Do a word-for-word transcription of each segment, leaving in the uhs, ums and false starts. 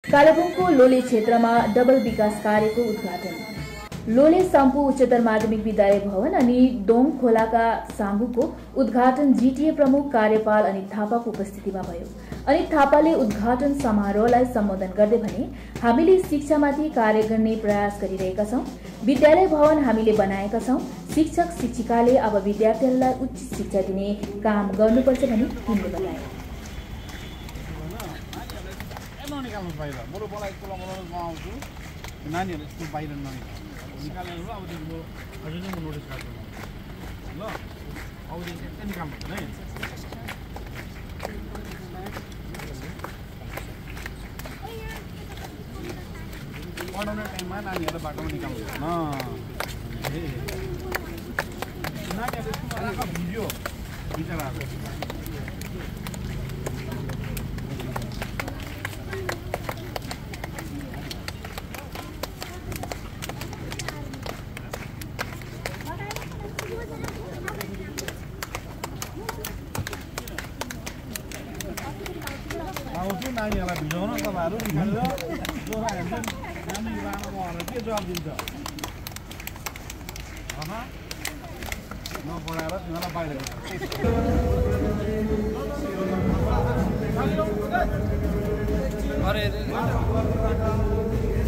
कालेबुङको लोले क्षेत्रमा डबल विकास कार्यको उद्घाटन। लोले साम्पु उच्चतर माध्यमिक विद्यालय भवन अनि दोङ खोलाका साम्बुको उद्घाटन जीटीए प्रमुख कार्यपाल अनित थापाको उपस्थितिमा भयो। अनित थापाले उद्घाटन समारोहलाई सम्बोधन गर्दै भने, हामीले शिक्षामाथि कार्य गर्ने प्रयास गरिरहेका छौं। विद्यालय भवन हामीले बनाएका छौं। शिक्षक शिक्षिकाले अब विद्यार्थीहरूलाई उच्च शिक्षा दिने काम गर्नुपर्छ भनी उनले बताए। नानीहरु स्कुल बाहिर निकालेर अब त्यो अझै नै म नोटिस गर्छु ल अब त्यो चाहिँ निकाल्नु पर्छ है पढाउने टाइममा नानीहरुलाई बाटोमा निकाल्नु पर्छ न नानीहरु स्कुलमा राख भिडियो बिचराहरु नानीहरूलाई भिजाउन तपाईँहरू निकालेर जोरा हेर्छन् नानी लामा भएर के जवाब दिन्छ नपढाएर तिनीहरूलाई बाहिर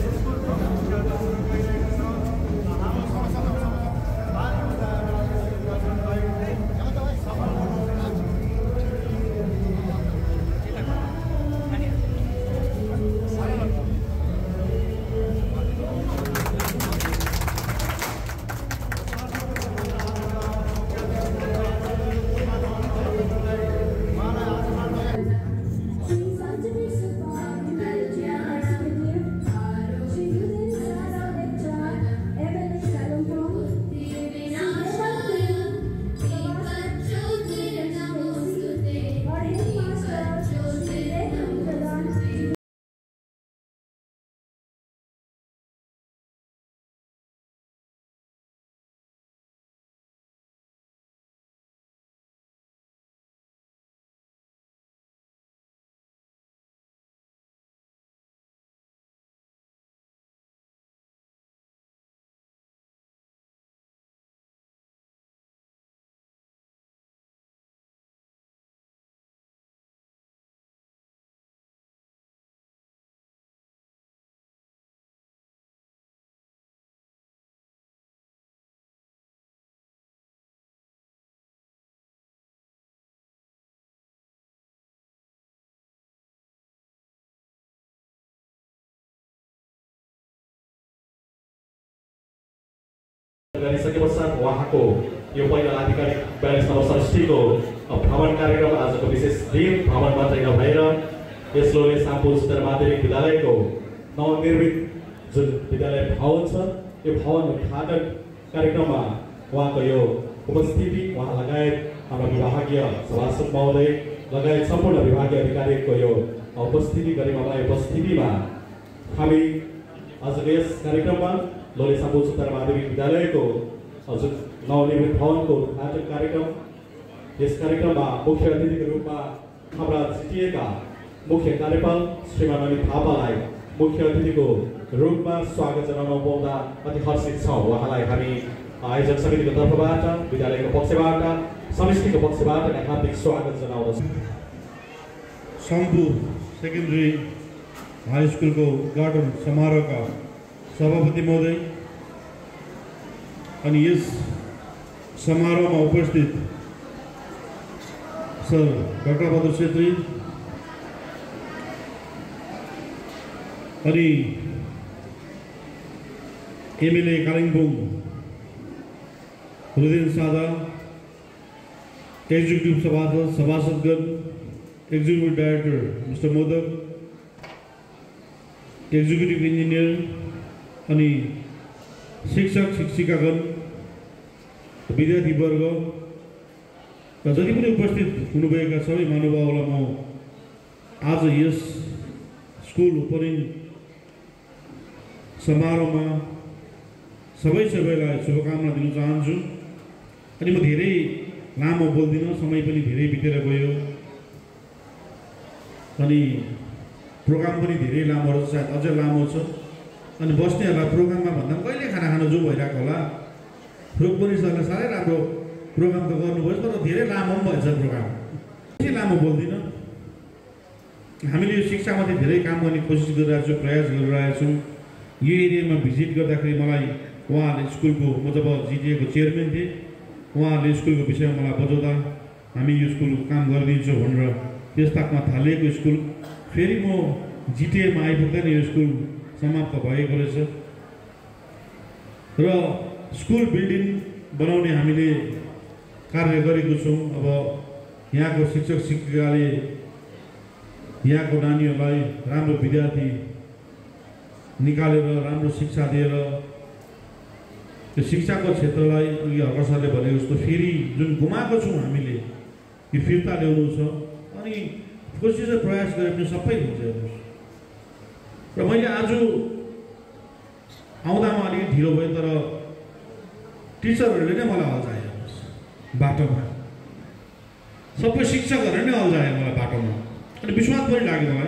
गरिसके पश्चात उहाँको यो पहिला आधिकारिक बयालिस नम्बर षष्ठीको भ्रमण कार्यक्रम आजको विशेष दिन भ्रमण मात्रै नभएर यस लोले साम्पु उच्चतर माध्यमिक विद्यालयको नवनिर्मित जुन विद्यालय भवन छ यो भवन उद्घाटन कार्यक्रममा उहाँको यो उपस्थिति उहाँ लगायत हाम्रो विभागीय सभासद महोदय लगायत सम्पूर्ण विभागीय अधिकारीको यो उपस्थिति गरिमालाई उपस्थितिमा हामी आजको यस कार्यक्रममा लोले साम्पु उच्चतर माध्यमिक विद्यालयको जुन नवनिर्मित भवनको उद्घाटन कार्यक्रम यस कार्यक्रममा मुख्य अतिथिको रूपमा हाम्रा जिटिएका मुख्य कार्यपाल श्रीमान अनित थापालाई मुख्य अतिथिको रूपमा स्वागत जनाउन पाउँदा अति हर्षित छौँ। उहाँलाई हामी आयोजक समितिको तर्फबाट विद्यालयको पक्षबाट समितिको पक्षबाट हार्दिक स्वागत जनाउँदछौँ। साम्पु सेकेन्डरी हाई स्कुलको उद्घाटन समारोहका सभापति महोदय अनि यस समारोहमा उपस्थित सर डाक्टर बहादुर छेत्री अनि एमएलए कालिम्पोङ रुदेन सादा एक्जिक्युटिभ सभासद सभासदगण executive director mister Modak executive engineer अनि शिक्षक शिक्षिकागण विद्यार्थीवर्ग र जति पनि उपस्थित हुनुभएका सबै महानुभावलाई म आज यस स्कुल ओपनिङ समारोहमा सबै सबैलाई शुभकामना दिन चाहन्छु। अनि म धेरै लामो बोल्दिनँ, समय पनि धेरै बितेर गयो। अनि प्रोग्राम पनि धेरै लामो छ, सायद अझै लामो छ। अनि बस्नेहरूलाई प्रोग्राममा भन्दा पनि कहिले खाना खान जो भइरहेको होला। रुकमणि सरले साह्रै राम्रो प्रोग्राम त गर्नुभयो, तर धेरै लामो पनि भएछ प्रोग्राम। बेसी लामो बोल्दिनँ। हामीले यो शिक्षामाथि धेरै काम गर्ने कोसिस गरिरहेको छौँ, प्रयास गरिरहेको छौँ। यो एरियामा भिजिट गर्दाखेरि मलाई उहाँहरूले स्कुलको, म जब जिटिएको चेयरम्यान थिएँ, उहाँहरूले स्कुलको विषयमा मलाई बजाउँदा हामी यो स्कुलको काम गरिदिन्छौँ भनेर त्यसताकमा थालिएको स्कुल फेरि म जिटिएमा आइपुग्दा नि यो स्कुल समाप्त भएको रहेछ। र स्कुल बिल्डिङ बनाउने हामीले कार्य गरेको छौँ। अब यहाँको शिक्षक शिक्षिकाले यहाँको नानीहरूलाई राम्रो विद्यार्थी निकालेर राम्रो शिक्षा दिएर त्यो शिक्षाको क्षेत्रलाई अघि हर्क सरले भनेको जस्तो फेरि जुन गुमाएको छौँ हामीले यो फिर्ता ल्याउनु छ। अनि कोसिस र प्रयास गरे पनि सबै हुन्छ हेर्नुहोस्। र मैले आज आउँदामा अलिकति ढिलो भयो, तर टिचरहरूले नै मलाई हल्झायो हेर्नुहोस् बाटोमा। सबै शिक्षकहरूले नै हल्झायो मलाई बाटोमा। अनि विश्वास पनि लाग्यो मलाई।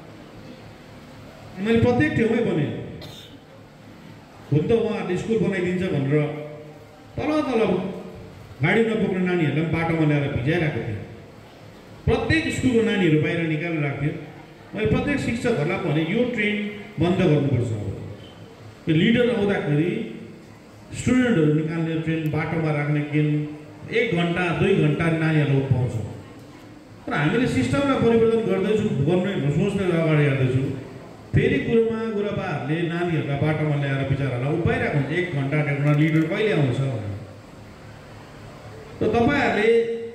मैले प्रत्येक ठाउँमै भने हुन त उहाँहरूले स्कुल बनाइदिन्छ भनेर तल तल गाडी नपुग्ने नानीहरूलाई पनि बाटोमा ल्याएर भिजाइरहेको थियो। प्रत्येक स्कुलको नानीहरू बाहिर निकालेर राख्थ्यो। मैले प्रत्येक शिक्षकहरूलाई भने यो ट्रेन बन्द गर्नुपर्छ। यो लिडर आउँदाखेरि स्टुडेन्टहरू निकाल्ने ट्रेन बाटोमा राख्ने केन एक घन्टा दुई घन्टा नानीहरूलाई पाउँछ। तर हामीले सिस्टमलाई परिवर्तन गर्दैछौँ, गर्नै सोच्ने अगाडि हेर्दैछौँ। फेरि गुरुमा गुरुबाहरूले नानीहरूलाई बाटोमा ल्याएर बिचराहरूलाई उपाइरहेको हुन्छ। एक घन्टा डेढ घन्टा लिडर कहिले आउँछ? र तपाईँहरूले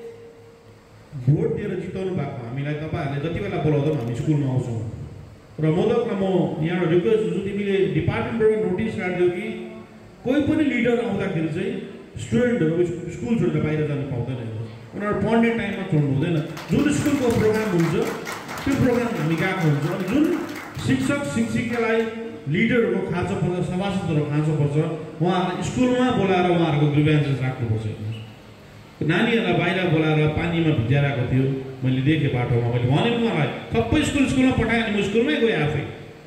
भोट दिएर जिताउनु भएको हामीलाई तपाईँहरूले जति बेला बोलाउँदा हामी स्कुलमा आउँछौँ। र मोदकलाई म यहाँबाट रिक्वेस्ट गर्छु, तिमीले डिपार्टमेन्टबाट नोटिस काटिदियो कि कोही पनि लिडर आउँदाखेरि चाहिँ स्टुडेन्टहरू स्कुल छोडेर बाहिर जानु पाउँदैन। उनीहरू पढ्ने टाइममा छोड्नु हुँदैन। जुन स्कुलको प्रोग्राम हुन्छ त्यो प्रोग्राम हामी गएको हुन्छ। अनि जुन शिक्षक शिक्षिकालाई लिडरहरूको खाँचो पर्छ, सभासदहरूको खाँचो पर्छ, उहाँहरूलाई स्कुलमा बोलाएर उहाँहरूको ग्रिभेन्सेस राख्नुपर्छ। नानीहरूलाई बाहिर बोलाएर पानीमा भिजाइरहेको थियो, मैले देखेँ बाटोमा। मैले भने उहाँलाई सबै स्कुल स्कुलमा पठाएँ, अनि म स्कुलमै गएँ आफै।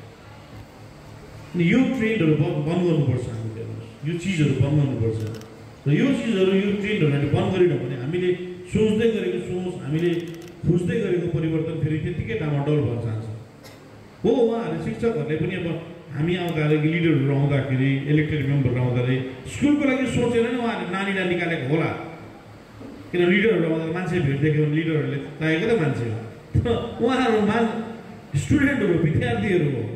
अनि यो ट्रेन्डहरू बन्द गर्नुपर्छ हामीले, यो चिजहरू बन्द गर्नुपर्छ। र यो चिजहरू यो ट्रेन्डहरू हामीले बन्द गरेनौँ भने हामीले सोच्दै गरेको सोच, हामीले खोज्दै गरेको परिवर्तन फेरि त्यत्तिकै डामाडौल भएर जान्छ। हो, उहाँहरूले शिक्षकहरूले पनि अब हामी आउँदाखेरि लिडरहरू आउँदाखेरि इलेक्टेड मेम्बरहरू आउँदाखेरि स्कुलको लागि सोचेर नै उहाँहरूले नानीलाई निकालेको होला। किन लिडरहरू आउँदा मान्छे भेट देख्यो भने लिडरहरूले चाहिएको त मान्छे हो। तर उहाँहरू मा स्टुडेन्टहरू विद्यार्थीहरू हो।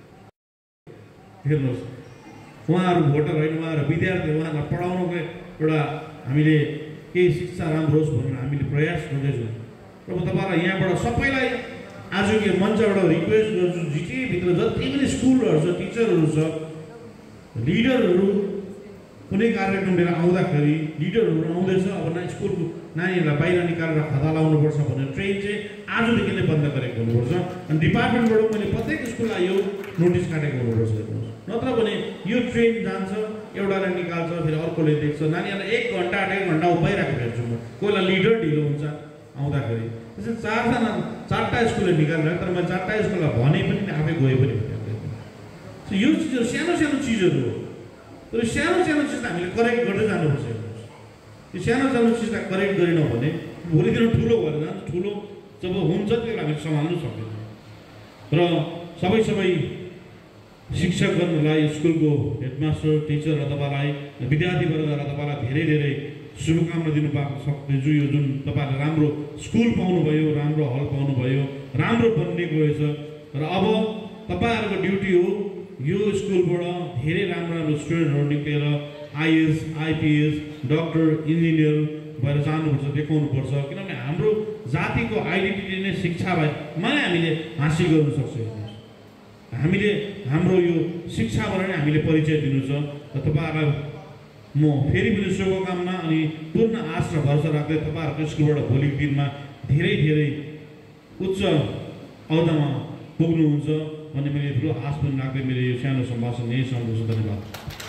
हेर्नुहोस्, उहाँहरू भोटर होइन, उहाँहरू विद्यार्थी, उहाँहरूलाई पढाउनुको एउटा हामीले केही शिक्षा राम्रो होस् भनेर हामीले प्रयास गर्दैछौँ। र म तपाईँलाई यहाँबाट सबैलाई आजको मञ्चबाट रिक्वेस्ट गर्छु, जिटिएभित्र जति पनि स्कुलहरू छ, टिचरहरू छ, लिडरहरू कुनै कार्यक्रम लिएर आउँदाखेरि लिडरहरू आउँदैछ, अब ना स्कुलको नानीहरूलाई बाहिर निकालेर खदा लाउनुपर्छ भनेर ट्रेन चाहिँ आजदेखि नै बन्द गरेको हुनुपर्छ। अनि डिपार्टमेन्टबाट मैले प्रत्येक स्कुललाई यो नोटिस काटेको हुनुपर्छ। नत्र भने यो ट्रेन जान्छ, एउटाले निकाल्छ, फेरि अर्कोले देख्छ, नानीहरूलाई एक घन्टा डेढ घन्टा उभाइरहेको भेट्छु म। कोहीलाई लिडर ढिलो हुन्छ आउँदाखेरि, त्यसरी चारजना चारवटा स्कुलले निकालेर, तर मैले चारवटा स्कुललाई भने पनि आफै गए पनि भेटेको। यो चिजहरू सानो सानो चिजहरू हो। तर सानो सानो चिजलाई हामीले करेक्ट गर्दै जानुपर्छ। यो सानो सानो चिजलाई करेक्ट गरेनौँ भने भोलि दिन ठुलो भएर जान्छ। ठुलो जब हुन्छ त्यसलाई हामीले सम्हाल्नु सक्दैनौँ। र सबै सबै शिक्षकगणलाई, स्कुलको हेडमास्टर, टिचर र तपाईँलाई, विद्यार्थीवर्गलाई तपाईँलाई धेरै धेरै शुभकामना दिनु पाएको सक्दैछु। यो जुन तपाईँहरूले राम्रो स्कुल पाउनुभयो, राम्रो हल पाउनुभयो, राम्रो बनिएको रहेछ। र अब तपाईँहरूको ड्युटी हो यो स्कुलबाट धेरै राम्रो राम्रो स्टुडेन्टहरू निक्लेर आइएस, आइपिएस, डक्टर, इन्जिनियर भएर जानुपर्छ, देखाउनुपर्छ। किनभने हाम्रो जातिको आइडेन्टिटी नै शिक्षालाई नै हामीले हासिल गर्नु सक्छौँ। हामीले हाम्रो यो शिक्षाबाट नै हामीले परिचय दिनु छ। र तपाईँहरूलाई म फेरि पनि शुभकामना अनि पूर्ण आश र भरोसा राख्दै तपाईँहरूको स्कुलबाट भोलिको दिनमा धेरै धेरै उच्च अहदामा पुग्नुहुन्छ भन्ने मैले ठुलो आश पनि राख्दै मेरो यो सानो सम्भाषण यही सम्झाउँछु। धन्यवाद।